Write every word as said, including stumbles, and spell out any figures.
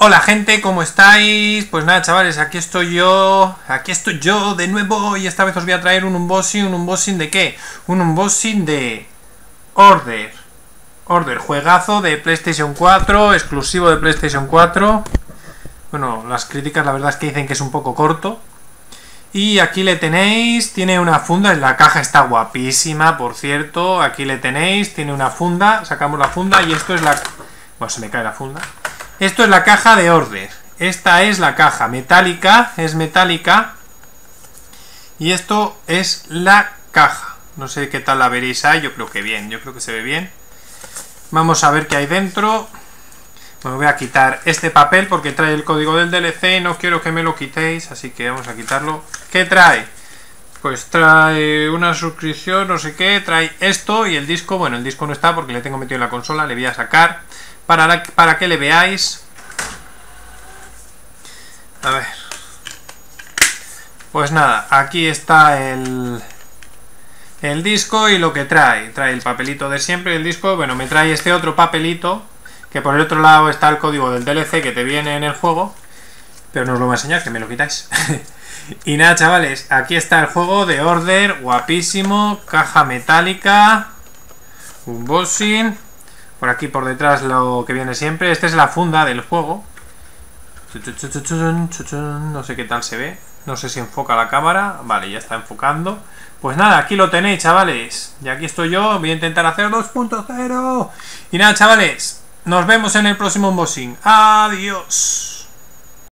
Hola gente, ¿cómo estáis? Pues nada chavales, aquí estoy yo, aquí estoy yo de nuevo y esta vez os voy a traer un unboxing, ¿un unboxing de qué? Un unboxing de Order, Order, juegazo de PlayStation cuatro, exclusivo de PlayStation cuatro. Bueno, las críticas la verdad es que dicen que es un poco corto. Y aquí le tenéis, tiene una funda, la caja está guapísima, por cierto, aquí le tenéis, tiene una funda, sacamos la funda y esto es la... Bueno, se me cae la funda. Esto es la caja de Order. Esta es la caja metálica, es metálica. Y esto es la caja. No sé qué tal la veréis ahí, yo creo que bien, yo creo que se ve bien. Vamos a ver qué hay dentro. Bueno, voy a quitar este papel porque trae el código del D L C, no quiero que me lo quitéis, así que vamos a quitarlo. ¿Qué trae? Pues trae una suscripción, no sé qué, trae esto y el disco. Bueno, el disco no está porque le tengo metido en la consola, le voy a sacar. Para, la, para que le veáis. A ver. Pues nada, aquí está el, el disco y lo que trae. Trae el papelito de siempre, el disco. Bueno, me trae este otro papelito, que por el otro lado está el código del D L C que te viene en el juego. Pero no os lo voy a enseñar, que me lo quitáis. Y nada, chavales, aquí está el juego de Order, guapísimo. Caja metálica. Unboxing. Por aquí por detrás lo que viene siempre. Esta es la funda del juego. No sé qué tal se ve. No sé si enfoca la cámara. Vale, ya está enfocando. Pues nada, aquí lo tenéis, chavales. Y aquí estoy yo. Voy a intentar hacer dos punto cero. Y nada, chavales. Nos vemos en el próximo unboxing. Adiós.